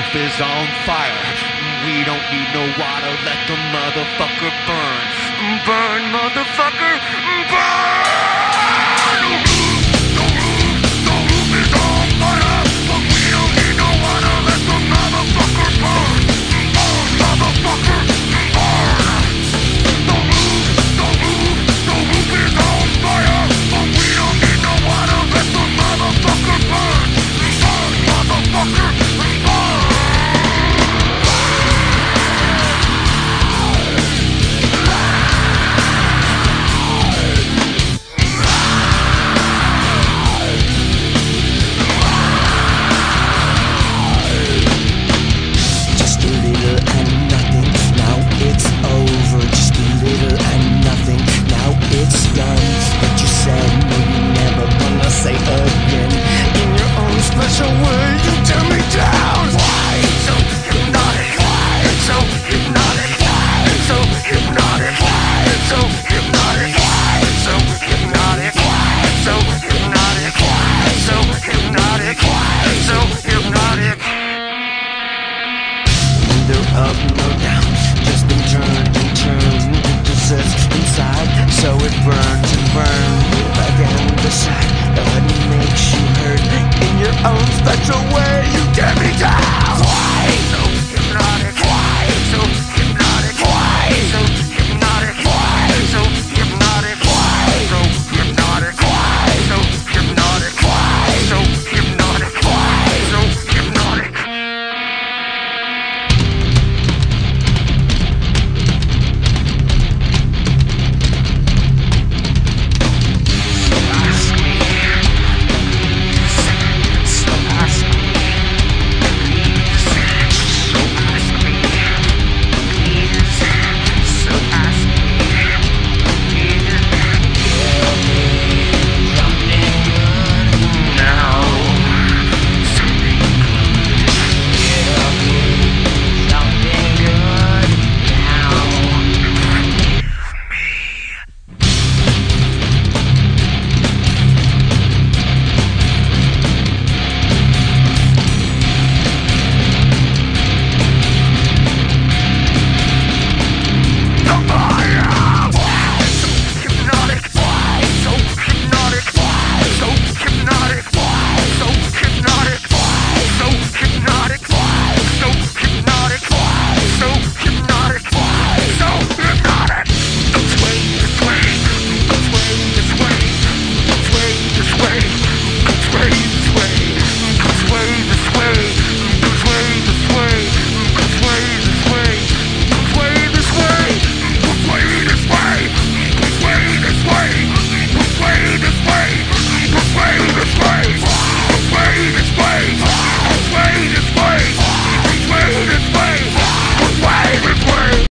roof is on fire. We don't need no water, let the motherfucker burn. Burn, motherfucker, burn! The roof is on fire, but we don't need no water, let the motherfucker burn. Burn, motherfucker, burn! The roof is on fire, but we don't need no water, let the motherfucker burn. Burn, motherfucker, burn! Say again, in your own special way, you tear me down. Why so hypnotic? Why so hypnotic? Why so hypnotic? Why so hypnotic? Why so hypnotic? Why so hypnotic? Why so hypnotic? Why so hypnotic? Neither up nor down, just been turned and turned to possess inside, so it burns and burns again beside. But it makes you hurt in your own special way. You tear me down. Why so